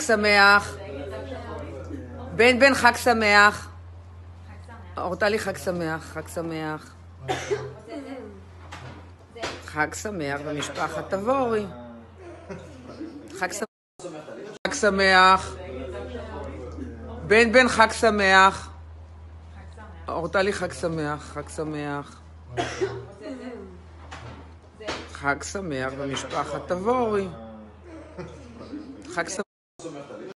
שמח. בן חג שמח. אורטלי חג שמח, חג שמח. חג שמח במשפחת תבורי. חג שמח. בן חג שמח. אורטלי חג שמח, חג שמח. חג שמח במשפחת תבורי. חג שמח.